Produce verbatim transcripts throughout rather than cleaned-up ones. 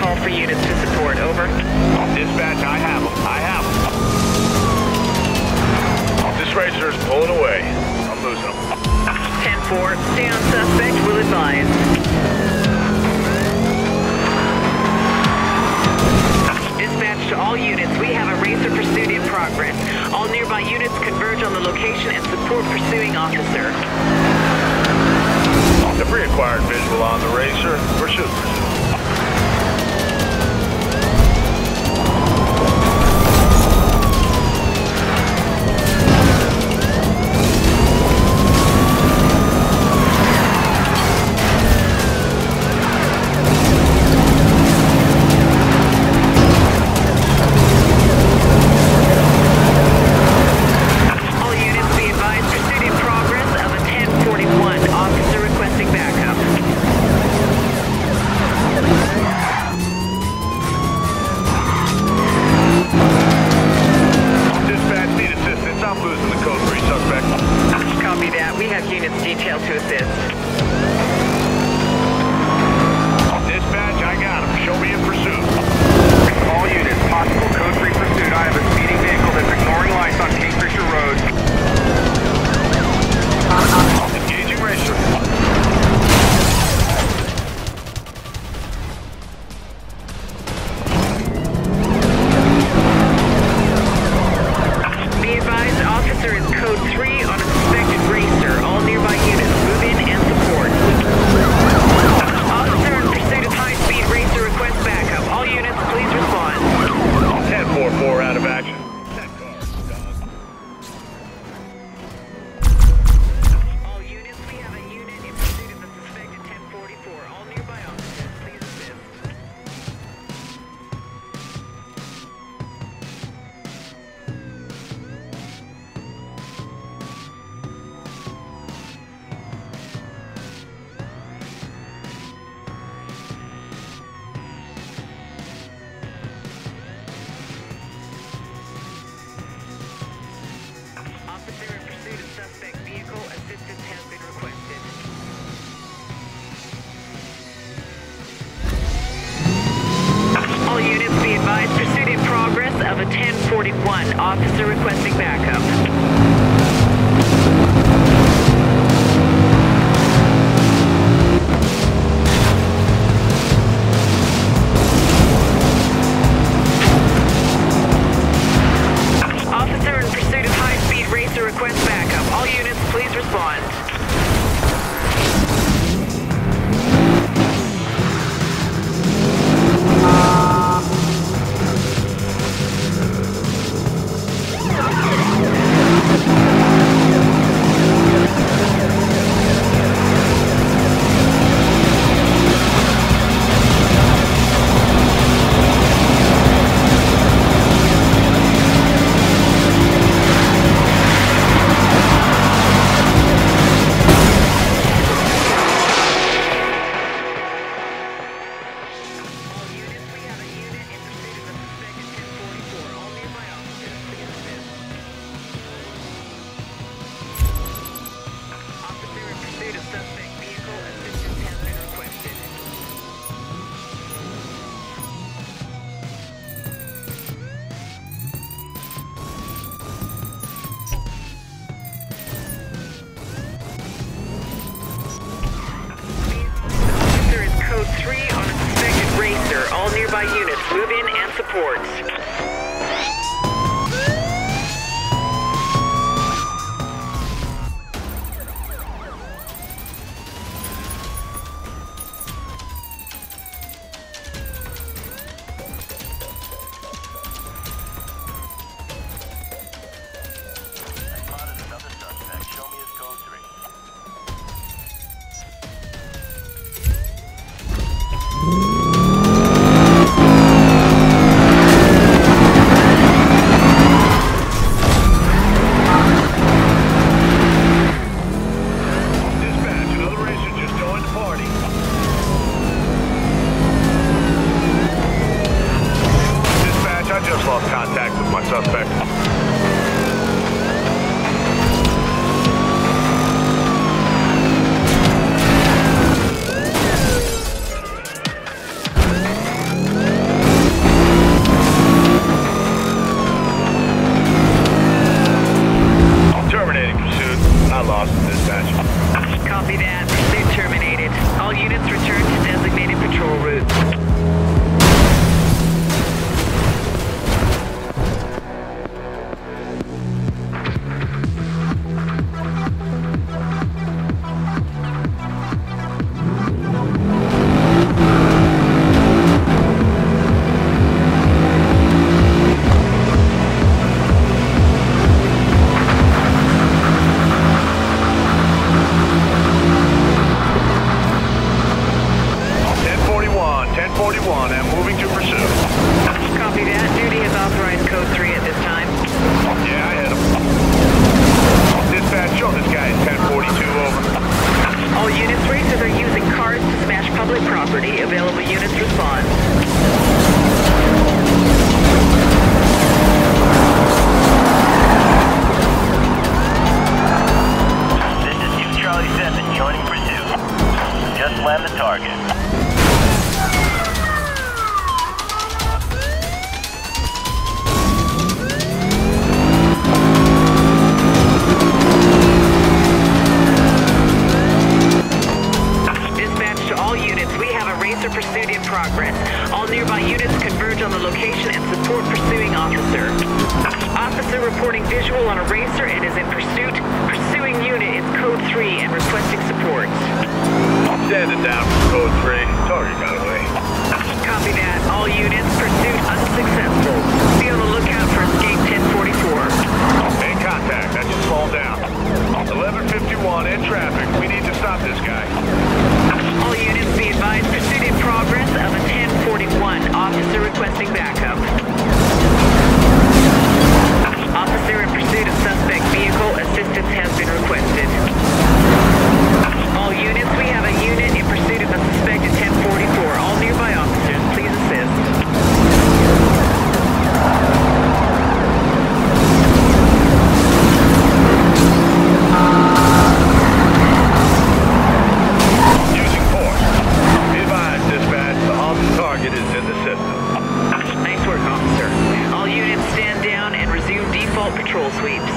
call for units to support. Over. Dispatch, I have them. I have them. This racer is pulling away. I'm losing them. ten four, stay on suspect, will advise. Dispatch to all units, we have a racer pursuit in progress. All nearby units converge on the location and support pursuing officer. The pre-acquired visual on the racer. Pursuit. Detail to assist. Dispatch, I got him. Show me in pursuit. All units, possible code three pursuit. I have a speeding vehicle that's ignoring lights on Kingfisher Road. Engaging racer. Be advised, officer is code three on a suspected racer. All nearby units, move in and support. Officer in pursuit of high-speed racer, request backup. All units, please respond. ten four four out of action. All units, we have a unit in pursuit of the suspected ten forty-four. All nearby officers, please assist. Officer in pursuit of suspect vehicle, assistance has been requested. All units be advised, pursuit in progress of a ten forty-one. Officer requesting backup. Officer in pursuit of high-speed racer, request backup. All units, please respond. All nearby units, move in and support. one and moving to pursuit. Copy that. Duty has authorized code three at this time. Yeah, I hit him. Dispatch, show this guy is ten forty-two, over. All units, racers are using cars to smash public property. Available units respond. This is two Charlie seven joining pursuit. Just land the target. Pursuit in progress. All nearby units converge on the location and support pursuing officer. Officer reporting visual on a racer and is in pursuit. Pursuing unit is code three and requesting support. I'm standing down from code three. Target got away. Copy that. All units, pursuit unsuccessful. Be on the lookout for escape ten forty-four. In contact. That should fall down. eleven fifty-one in traffic. We need to stop this guy. All units be advised, pursuit in progress of a ten forty-one. Officer requesting backup. Officer in pursuit of suspect vehicle. Assistance has been requested. All units, we have a unit in pursuit of a suspected ten forty-four. All nearby officers, please assist. Target is in the system. Nice work, officer. All units stand down and resume default patrol sweeps.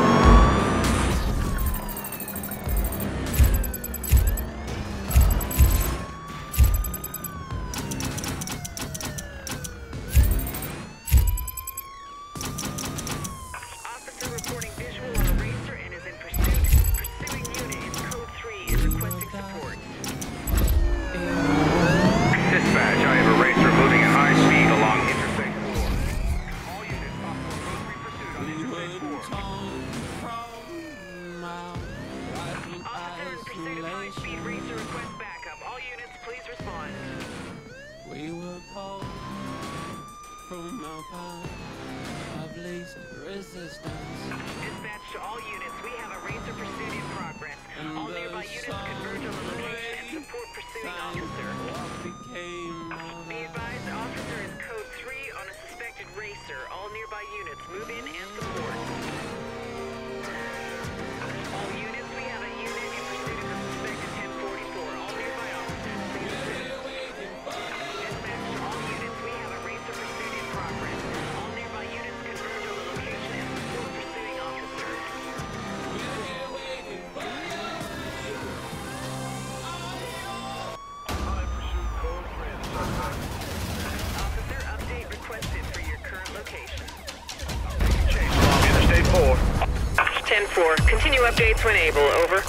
Officer reporting visual on a racer and is in pursuit. Pursuing unit is code three and requesting support. Dispatch, I have a racer moving at high speed along Interstate four. All units, possible code three pursuit on Interstate four. Officer in pursuit of high-speed racer request backup. All units, please respond. We were pulled from our path of least resistance. Dispatch to all units. We have a racer pursuit in progress. And All nearby units converge on the location and support pursuing officer. Became Be advised, officer is code three on a suspected racer. All nearby units move in and support. All units, we have a unit in pursuit of a suspected ten forty-four. All nearby officers, please assist. Dispatch to all units. We have a racer pursuit in progress. All nearby units converge on the location and support pursuing officer. Officer, update requested for your current location. Chase along Interstate four. ten four. Continue updates when able. Over.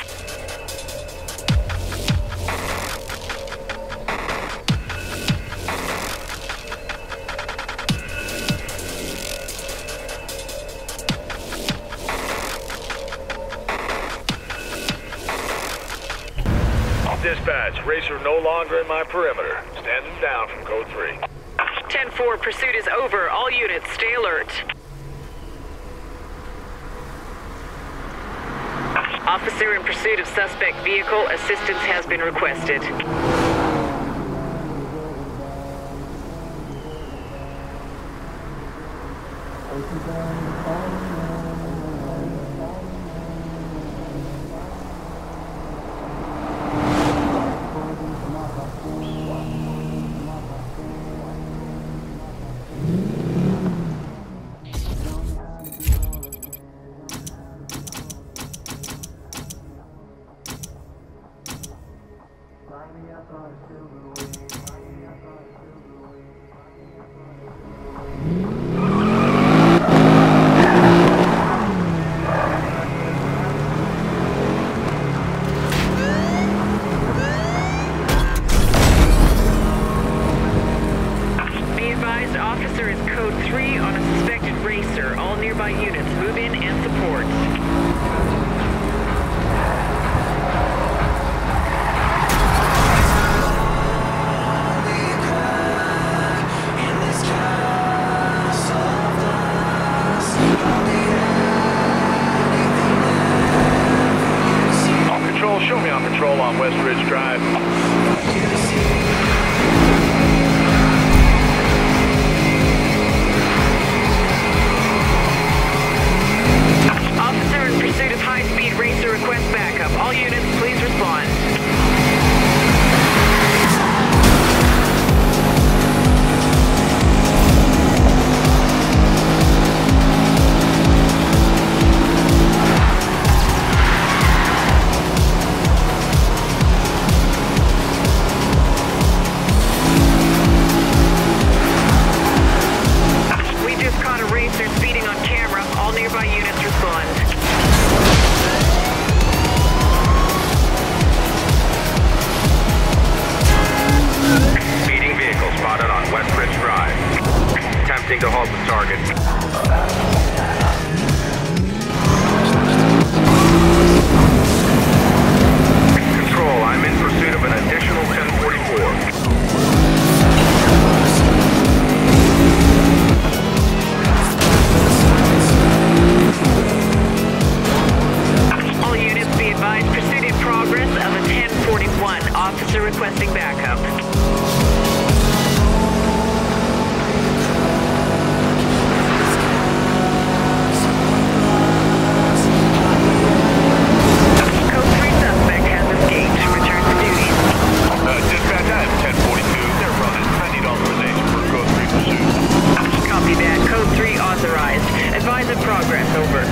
Dispatch, racer no longer in my perimeter. Standing down from code three. ten four. Pursuit is over. All units, stay alert. Officer in pursuit of suspect vehicle. Assistance has been requested. Ridge Drive. Officer in pursuit of high-speed racer request backup. All units, please respond. We just caught a racer speeding on camera. All nearby units respond. Speeding vehicle spotted on West Ridge Drive. Attempting to halt the target. Control, I'm in pursuit of an additional ten forty-four. All units be advised, pursuit in progress of a ten forty-one. Officer requesting backup. Code three suspect has escaped. Return to duty. Uh, dispatch, I have ten forty-two. They're running. I need authorization for code three pursuit. Copy that. Code three authorized. Advise of progress. Over.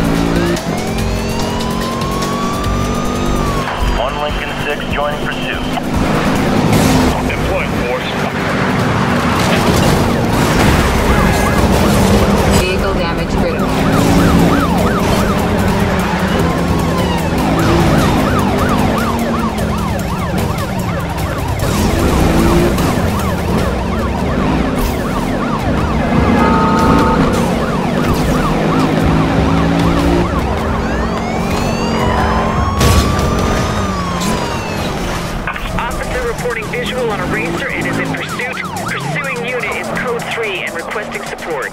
One Lincoln six joining pursuit. Employing force. Vehicle damage critical. Officer reporting visual on a racer and is in pursuit. Pursuing unit is code three and requesting support.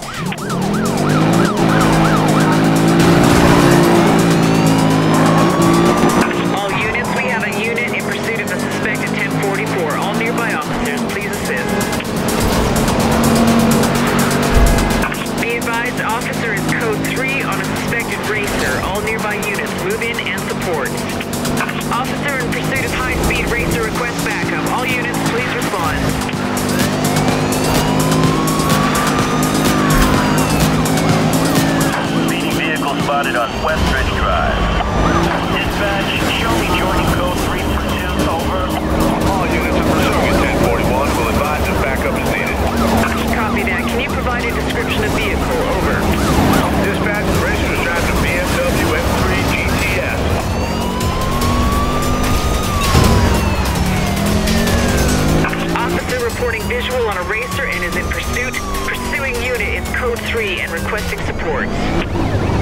All units, we have a unit in pursuit of the suspected ten forty-four. All nearby officers, please assist. Be advised, officer is code three on a suspected racer. All nearby units, move in and support. Officer in pursuit of high-speed racer request backup. All units, please respond. Speeding vehicle spotted on West Ridge Drive. Dispatch, show me joining code three pursuit. Over. All units are pursuing at ten forty-one. Will advise if backup is needed. Copy that. Can you provide a description of vehicle? Over. Dispatch, the racer is driving a B M W M three G T S. Officer reporting visual on a racer and is in pursuit. Pursuing unit is code three and requesting support.